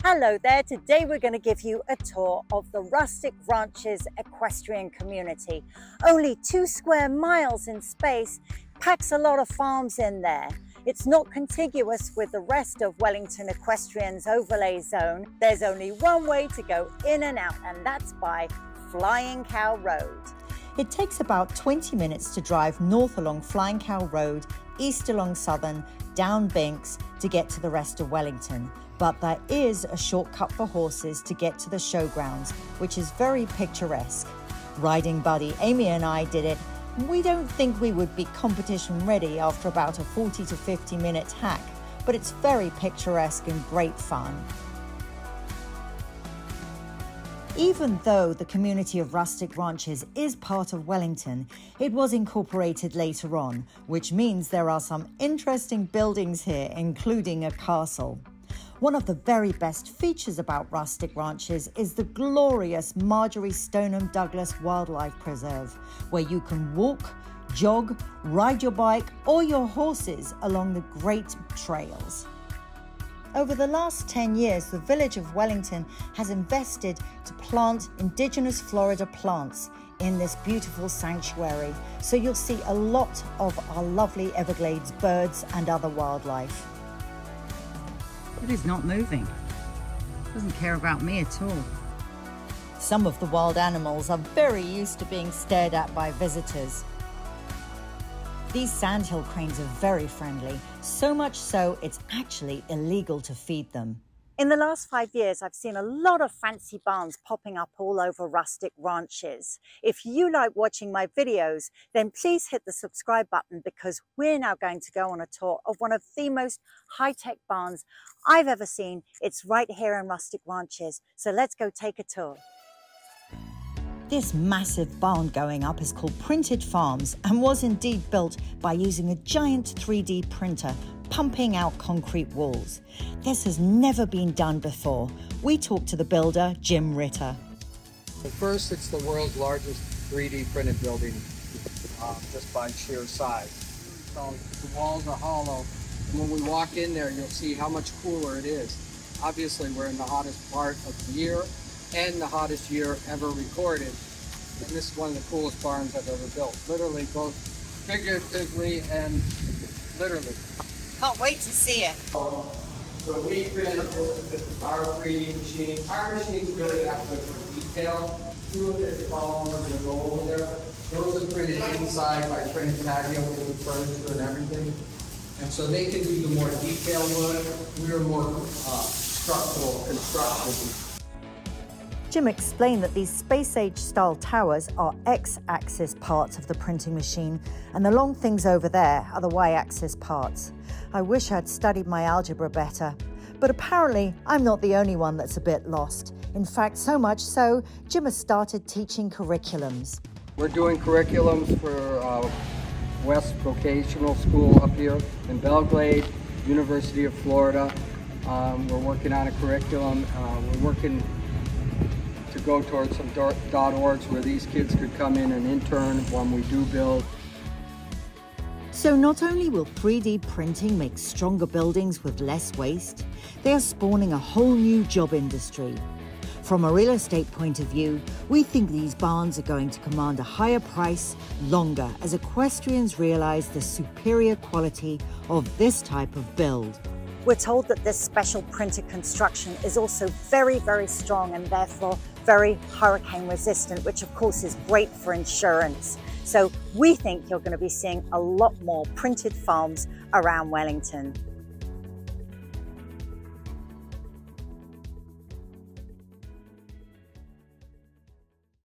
Hello there, today we're going to give you a tour of the Rustic Ranches equestrian community. Only 2 square miles in space, packs a lot of farms in there. It's not contiguous with the rest of Wellington Equestrian's overlay zone. There's only one way to go in and out, and that's by Flying Cow Road. It takes about 20 minutes to drive north along Flying Cow Road, east along Southern, down Binks to get to the rest of Wellington. But there is a shortcut for horses to get to the showgrounds, which is very picturesque. Riding buddy Amy and I did it. We don't think we would be competition ready after about a 40 to 50 minute hack, but it's very picturesque and great fun. Even though the community of Rustic Ranches is part of Wellington, it was incorporated later on, which means there are some interesting buildings here, including a castle. One of the very best features about Rustic Ranches is the glorious MARJORIE STONEHAM Douglas Wildlife Preserve, where you can walk, jog, ride your bike or your horses along the great trails. Over the last 10 years, the village of Wellington has invested to plant indigenous Florida plants in this beautiful sanctuary, so you'll see a lot of our lovely Everglades birds and other wildlife. It is not moving. Doesn't care about me at all. Some of the wild animals are very used to being stared at by visitors. These sandhill cranes are very friendly, so much so it's actually illegal to feed them. In the last 5 years, I've seen a lot of fancy barns popping up all over Rustic Ranches. If you like watching my videos, then please hit the subscribe button, because we're now going to go on a tour of one of the most high-tech barns I've ever seen. It's right here in Rustic Ranches. So let's go take a tour. This massive barn going up is called Printed Farms and was indeed built by using a giant 3D printer pumping out concrete walls. This has never been done before. We talked to the builder, Jim RITTER. First, it's the world's largest 3D printed building, just by sheer size. So the walls are hollow. When we walk in there, you'll see how much cooler it is. Obviously, we're in the hottest part of the year and the hottest year ever recorded. And this is one of the coolest barns I've ever built. Literally, both figuratively and literally. Can't wait to see it. So we print our 3D machine. Our machine's really actually for detail. See what the columns and go over there. Those are printed inside by printed patio with the furniture and everything. And so they can do the more detailed work. We're more structural construction. Jim explained that these space-age style towers are X-axis parts of the printing machine, and the long things over there are the Y-axis parts. I wish I'd studied my algebra better, but apparently I'm not the only one that's a bit lost. In fact, so much so, Jim has started teaching curriculums. We're doing curriculums for West Vocational School up here in Belgrade, University of Florida. We're working on a curriculum. We're working to go towards some .orgs where these kids could come in and intern when we do build. So not only will 3D printing make stronger buildings with less waste, they are spawning a whole new job industry. From a real estate point of view, we think these barns are going to command a higher price longer as equestrians realize the superior quality of this type of build. We're told that this special printed construction is also very, very strong and therefore very hurricane resistant, which of course is great for insurance. So we think you're going to be seeing a lot more printed farms around Wellington.